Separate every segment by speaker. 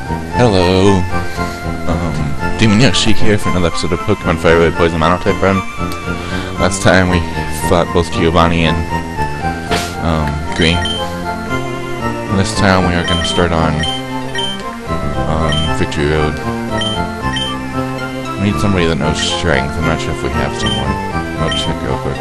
Speaker 1: Hello, Demon Yoshi here for another episode of Pokemon Firered Poison Monotype Run. Last time we fought both Giovanni and Green. And this time we are going to start on Victory Road. We need somebody that knows strength. I'm not sure if we have someone. I'll check real quick.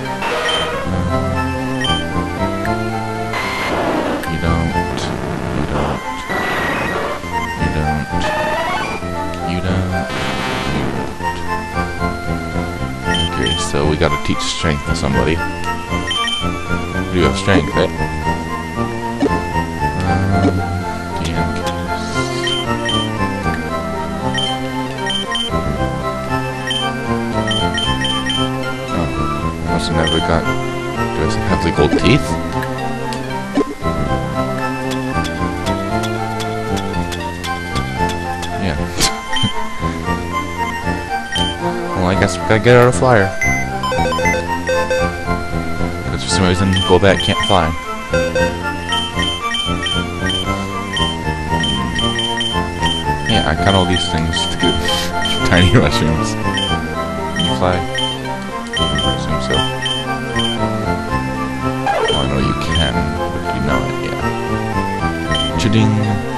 Speaker 1: Okay, so we gotta teach strength to somebody. You have strength, right? Must have never got... Do I have the gold teeth? Yeah. Well, I guess we gotta get out a flyer. Because for some reason, Golbat can't fly. Yeah, I got all these things to get tiny mushrooms. Can you fly? I assume so. Well, I know you can, but you know it, yeah. Cha-ding!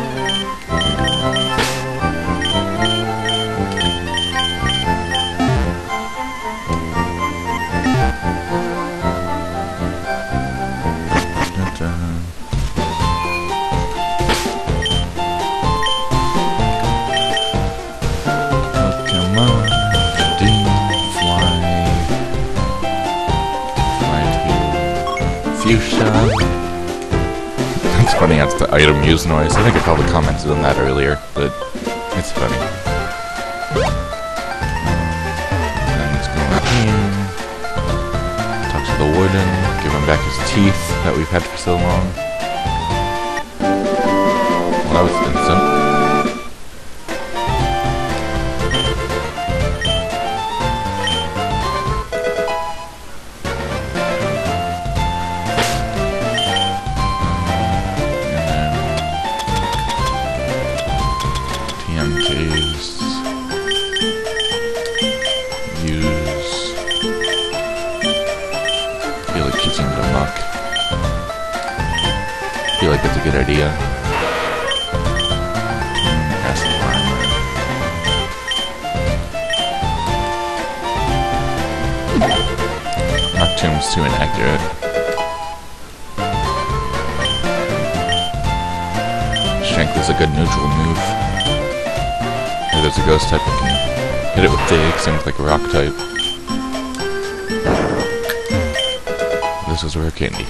Speaker 1: It's funny, that's the item use noise. I think I probably commented on that earlier, but it's funny. Then let's go in here, talk to the warden, give him back his teeth that we've had for so long. Well, that was instant. I feel like that's a good idea. Noctoom's too inaccurate. Strength is a good neutral move. If there's a ghost type, you can hit it with Dig, same with like a rock type. This is rare candy.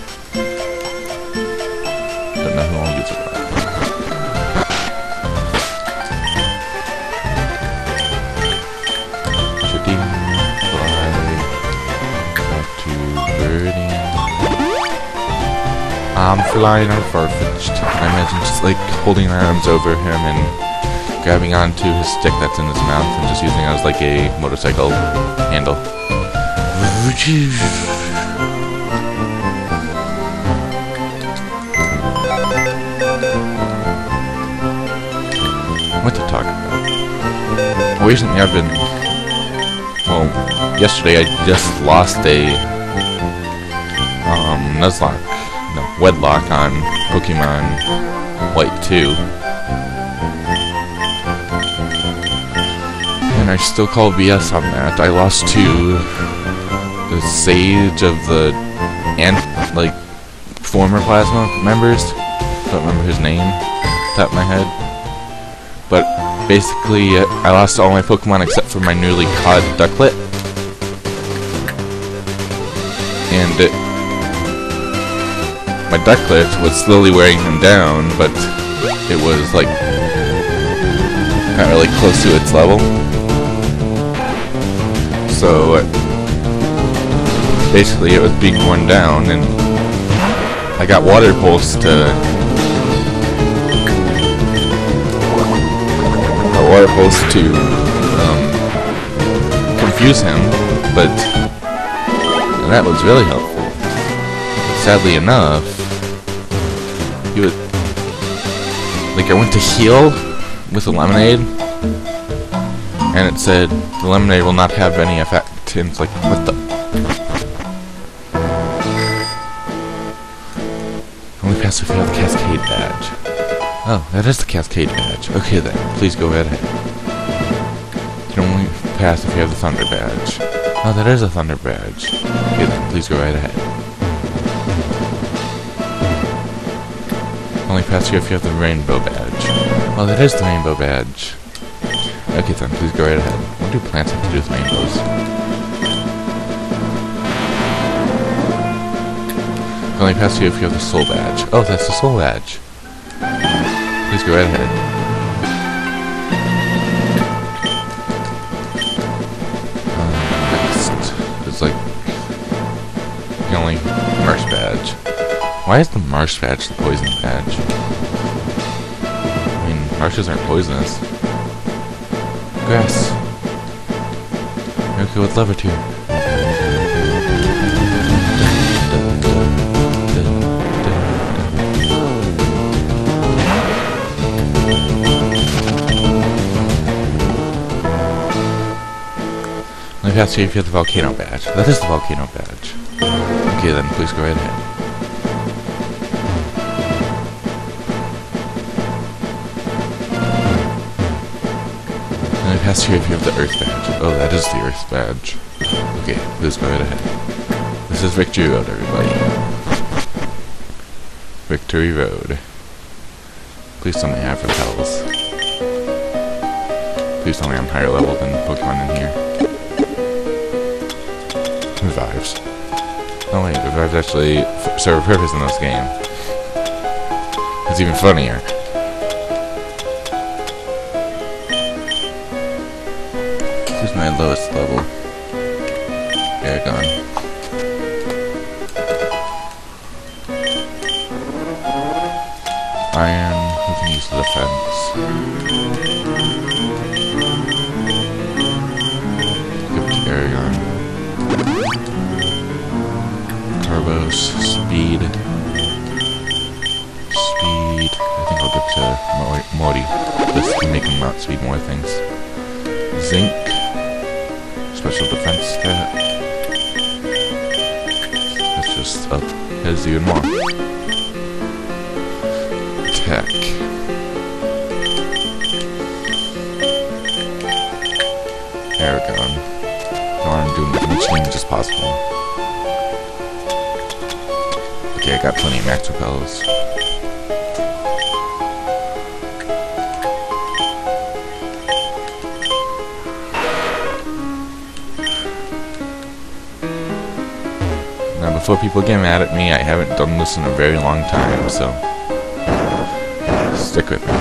Speaker 1: Don't know who I'll use it on. Shooting, fly, back to birding. I'm flying on Farfetch'd. I imagine just like holding my arms over him and grabbing onto his stick that's in his mouth and just using it as like a motorcycle handle. What to talk about? Well, recently I've been... Well, yesterday I just lost a... Nuzlocke... No, Wedlock on Pokemon White 2. And I still call BS on that. I lost to... the Sage of the... like... former Plasma members. Don't remember his name off the top of my head. But basically, I lost all my Pokemon except for my newly caught Ducklet. And my Ducklet was slowly wearing him down, but it was like not really close to its level. So basically, it was being worn down, and I got Water Pulse to. Water Pulse to confuse him, but that was really helpful. Sadly enough, he was like I went to heal, with a lemonade, and it said the lemonade will not have any effect. And it's like, what the? Only pass if you have the Cascade badge. Oh, that is the Cascade badge. Okay then, please go right ahead. You can only pass if you have the Thunder badge. Oh, that is a Thunder badge. Okay then, please go right ahead. Only pass you if you have the Rainbow badge. Oh, that is the Rainbow badge. Okay then, please go right ahead. What do plants have to do with rainbows? Only pass you if you have the Soul badge. Oh, that's the Soul badge. Please go right ahead. Next is like the only Marsh badge. Why is the Marsh badge the poison badge? I mean, marshes aren't poisonous. Grass. Okay, with lever 2. Let me pass you if you have the Volcano badge. That is the Volcano badge. Okay then, please go right ahead. Let me pass you if you have the Earth badge. Oh, that is the Earth badge. Okay, please go right ahead. This is Victory Road, everybody. Victory Road. Please tell me I have repels. Please tell me I'm higher level than Pokemon in here. Revives. Oh wait, revives actually serve a purpose in this game. It's even funnier. Who's my lowest level? Aragon. Iron, who can use the defense? Give it to Aragon. Carbos, speed. Speed. I think I'll give it to Mori. This can make him outspeed more things. Zinc. Special defense stat. Let's just up his even more. Tech. Aragon. Now I'm doing as much damage as possible. Okay, I got plenty of max repels. Now before people get mad at me, I haven't done this in a very long time, so stick with me.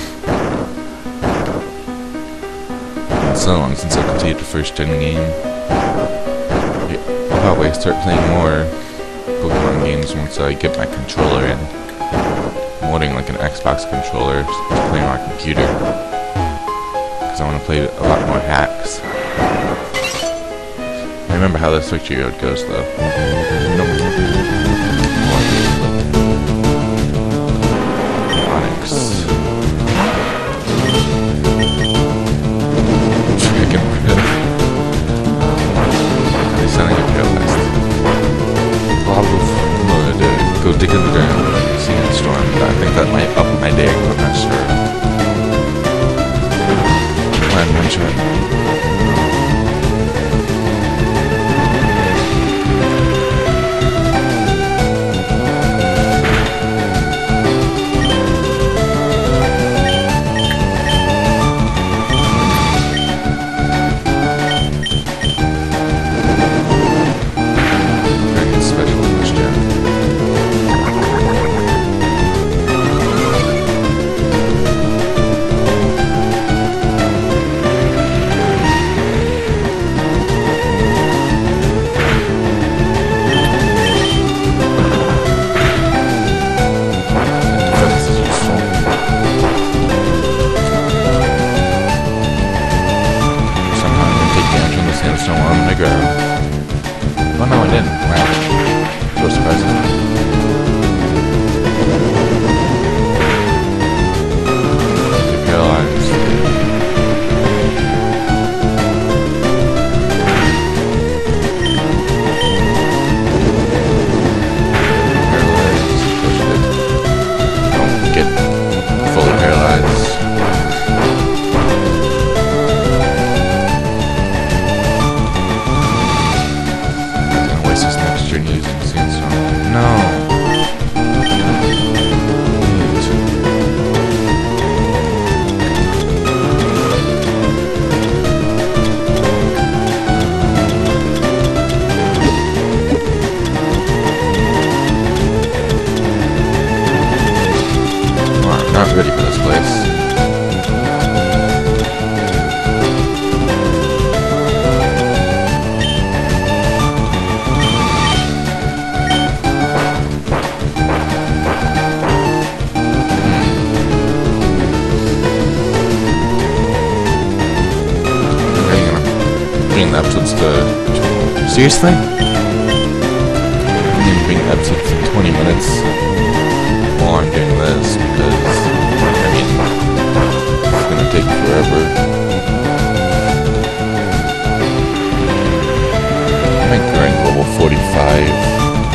Speaker 1: It's so long since I completed the first gen game. I'll probably start playing more Pokemon games once I get my controller in. I'm holding like an Xbox controller to play on my computer. Because I want to play a lot more hacks. I remember how this Victory Road goes though. Onyx. Dragon Pit. He's sending a paralyzed. Go dig in the ground, see that storm. I think that might up my day, but I'm not sure. Plan one shot. bring the episodes to... Seriously? I'm gonna bring the episodes to 20 minutes while I'm doing this, because, I mean, it's gonna take forever. I think we're in level 45.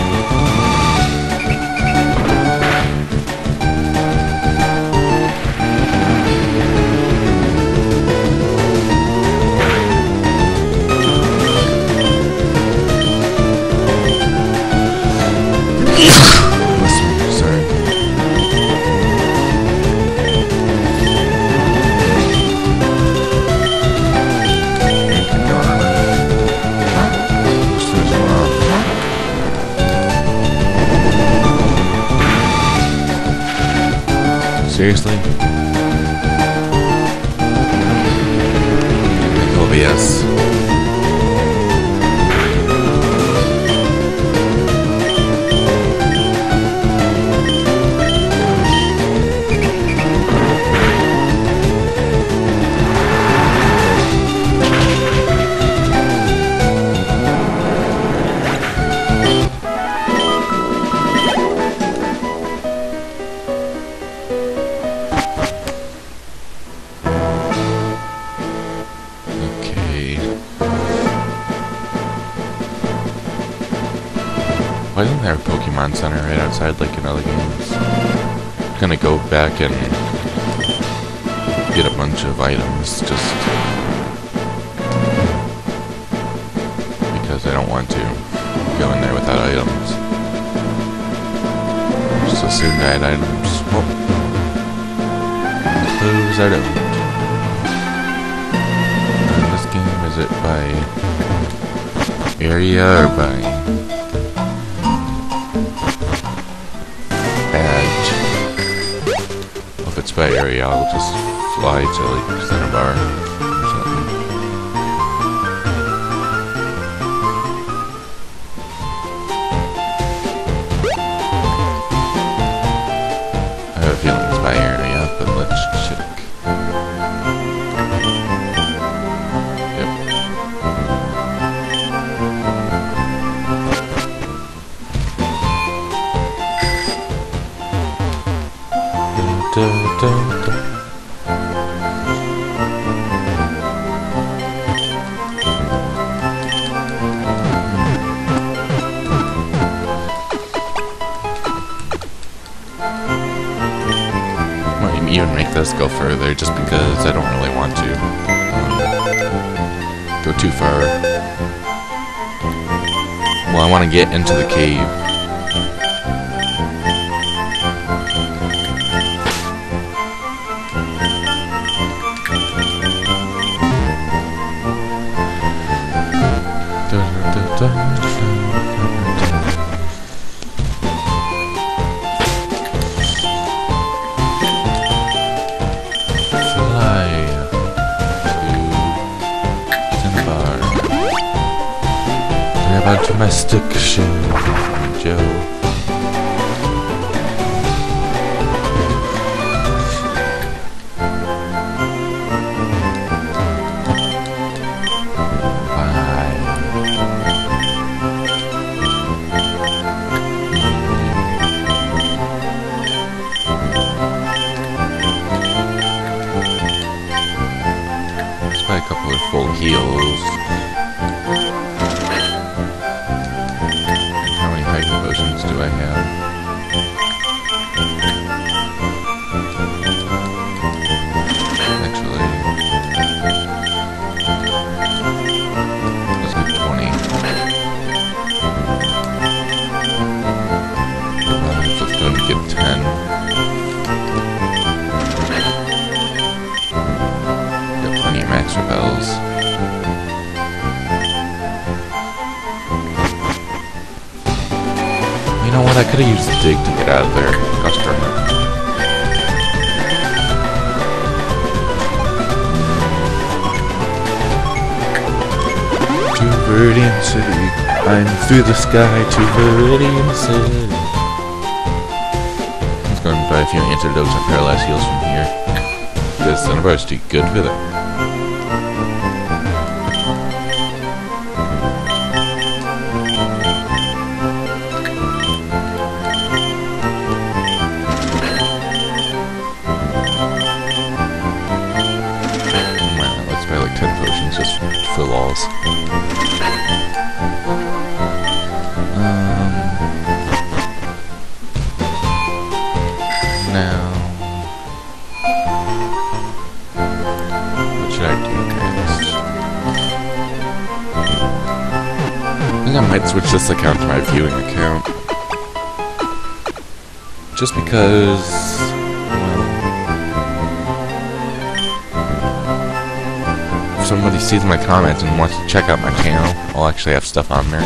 Speaker 1: Seriously? OBS. Why isn't there a Pokemon Center right outside like in other games? I'm gonna go back and get a bunch of items just because I don't want to go in there without items. Just assumed I had items. Well, those I don't. In this game, is it by area or by badge? Well, if it's by area, I'll just fly to like Center Bar or something. I have a feeling it's by area, but let's check. Might even make this go further just because I don't really want to go too far. Well, I want to get into the cave. About domestic show, Joe. Bye. Let's buy a couple of full heals. Potions do I have? Actually, let's get 20. Let's go and get 10. Got plenty of max repels. You know what? I could have used the dig to get out of there. Gosh darn it. To Viridian City. I'm through the sky to Viridian City. Let's go and buy a few antidotes and paralyzed heals from here. This Cinnabar is too good for them. walls. Now, what should I do next? I think I might switch this account to my viewing account. Just because, well, if somebody sees my comments and wants to check out my channel, I'll actually have stuff on there.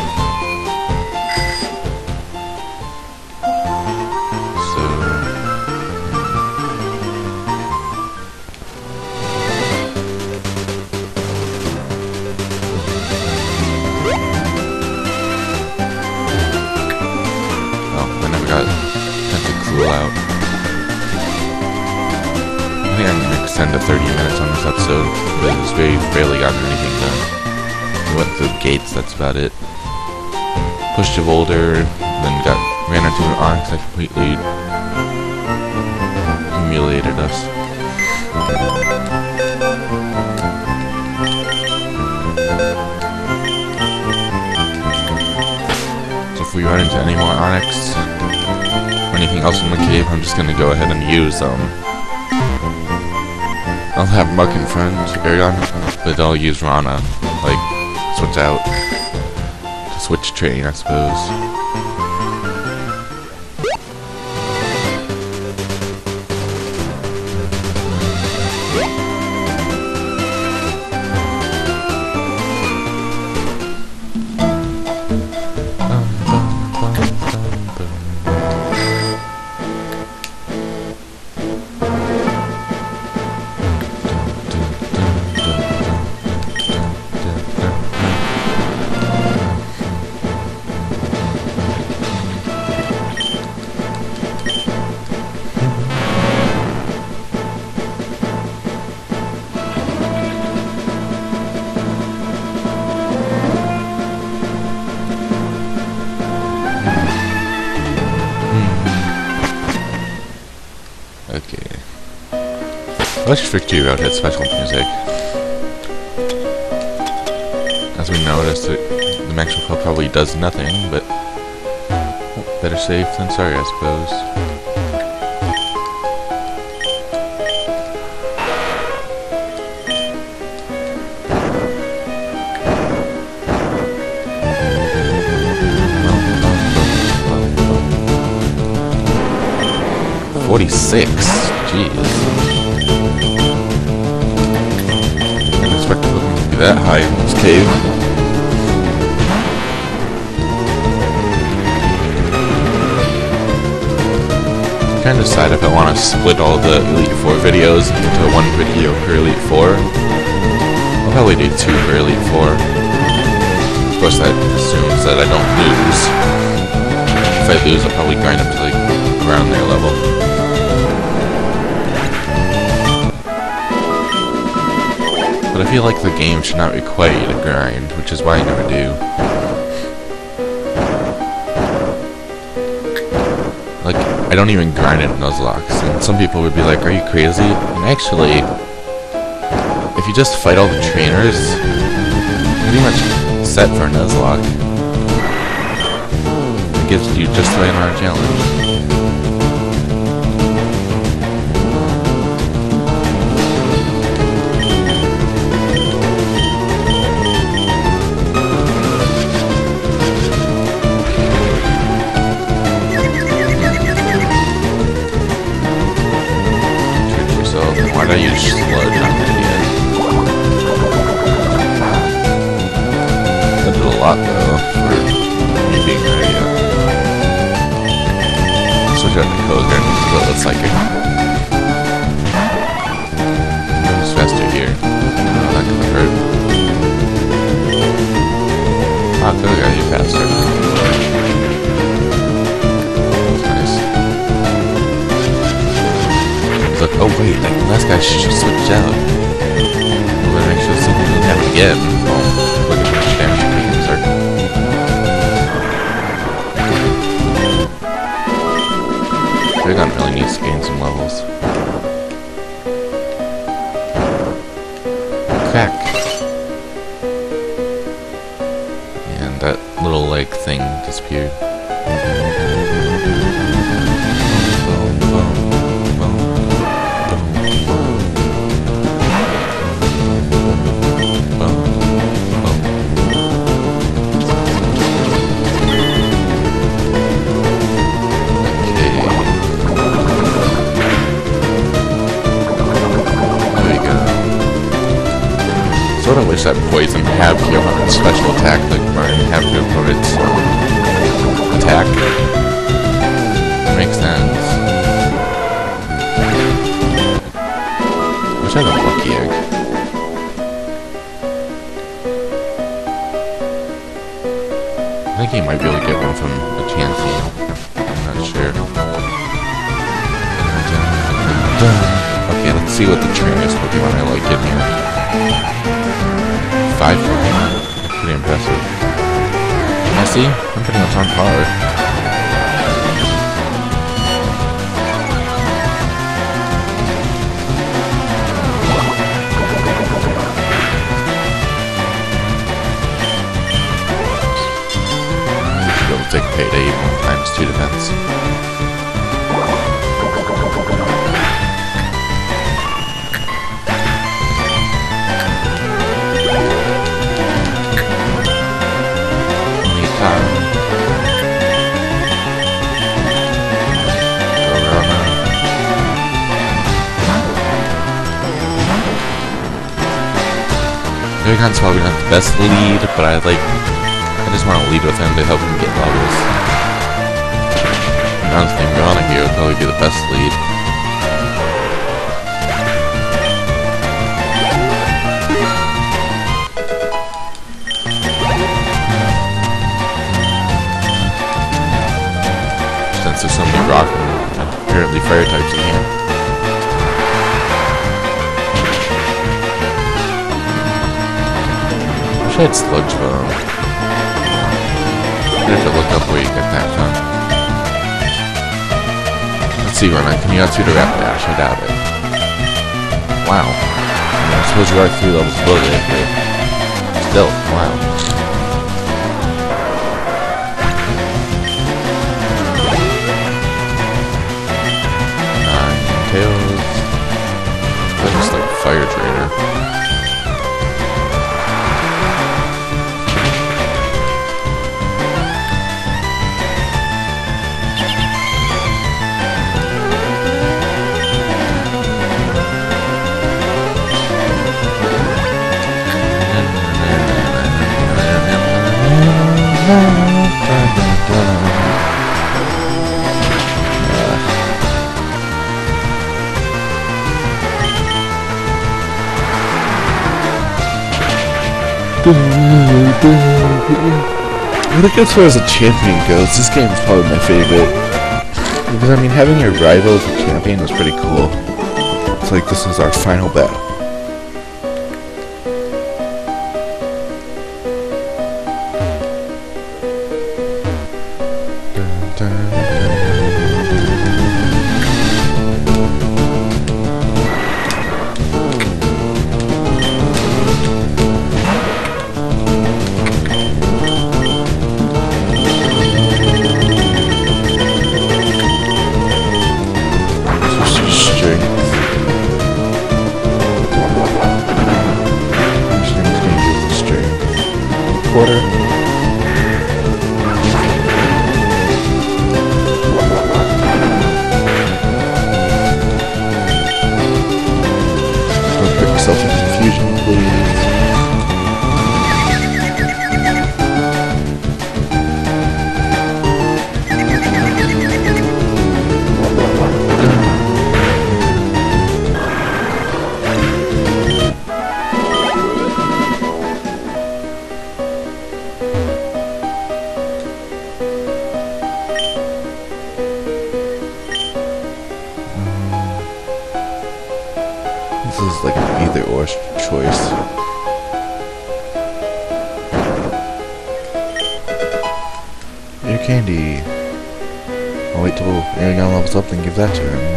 Speaker 1: Out. I think I'm going to extend to 30 minutes on this episode, but it's very rarely gotten anything done. We went through the gates, that's about it. Pushed a boulder, then ran into an ox that completely humiliated us. So if we run into any more onyx, anything else in the cave, I'm just gonna go ahead and use them. I'll have Muck in front, Aragon, but I'll use Rana, like, switch out, to switch train, I suppose. Electric Victory Road had special music. As we noticed, the Maxwell Club probably does nothing, but better safe than sorry, I suppose. $46. Jeez. That high in this cave. I'm trying to decide if I want to split all the Elite 4 videos into one video per Elite 4. I'll probably do 2 per Elite 4. Of course that assumes that I don't lose. If I lose, I'll probably grind up to like around their level. But I feel like the game should not require you to grind, which is why I never do. Like, I don't even grind in Nuzlocke, and some people would be like, are you crazy? And actually, if you just fight all the trainers, you're pretty much set for Nuzlocke. It gives you just the right amount of challenge. I use sludge, I'm an idiot. That did a lot though, for me being an idiot. Switch out the code and go with psychic. Moves faster here. Oh, that could hurt. Ah, good, I got you faster. Look, oh wait, that last guy should switch out. Well, then I should see him have it again. Oh, look at how much damage you're taking, sir. Dragon really needs to gain some levels. Crack. Sort of wish that poison halved your opponent's special attack, like burn halved your opponent's attack. Makes sense. Wish I had a lucky egg. I think he might be able to get one from a Chansey. I'm not sure. Okay, let's see what the trainer's Pokemon I like in here. 5 Pokemon? That's pretty impressive. Messy? I'm pretty much on par. You should be able to take payday even times 2 defense. Derpin's probably not the best lead, but I just want to lead with him to help him get levels. Honestly, Mirana here would probably be the best lead. Since there's so many rock and apparently fire types in here. I had Sludge Bomb. I have to look up where you get that from. Let's see, Rona, can you outspeed a Rapidash? I doubt it. Wow. I suppose you are 3 levels below it, but still, wow. Tails. That's just like Fire Trainer.
Speaker 2: I think as far as a champion goes, this game is probably my favorite. Because, I mean, having your rival as a champion is pretty cool. It's like this is our final battle. Quarter. Don't put yourself in confusion, please. This is like an either-or choice. Air candy. I'll wait till Aragon levels up and give that to him.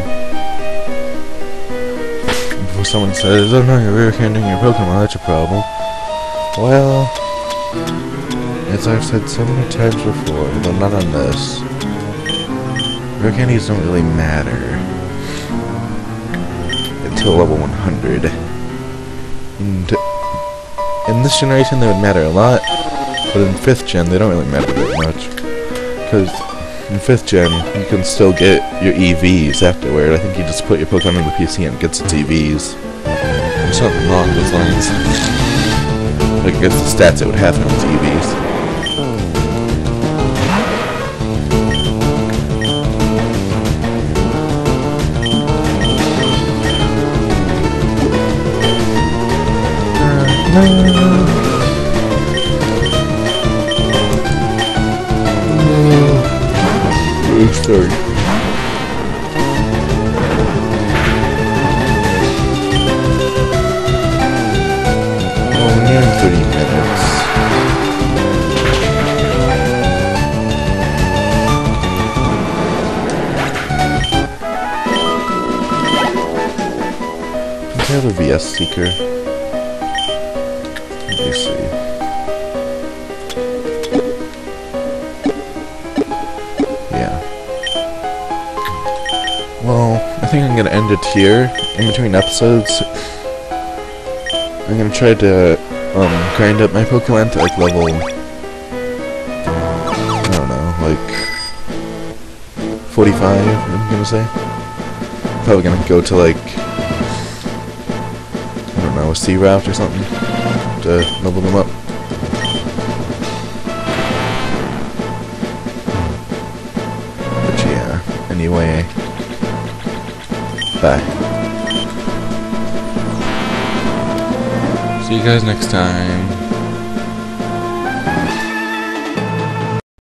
Speaker 2: Before someone says, "Oh no, you're rare candying your Pokemon, that's your problem." Well, as I've said so many times before, though not on this, rare candies don't really matter until level 100. And in this generation they would matter a lot, but in 5th gen they don't really matter that much. Because in 5th gen you can still get your EVs afterward. I think you just put your Pokemon in the PC and it gets its EVs. There's something wrong with those lines. Like, I guess the stats it would have on TVs. Sorry. Oh, near 30 minutes. I have a VS Seeker. Let me see. Yeah. Well, I think I'm gonna end it here. In between episodes, I'm gonna try to grind up my Pokemon to like level, I don't know, like 45. I'm gonna say. Probably gonna go to like, I don't know, a sea route or something to level them up. But yeah, anyway, bye.
Speaker 1: See you guys next time.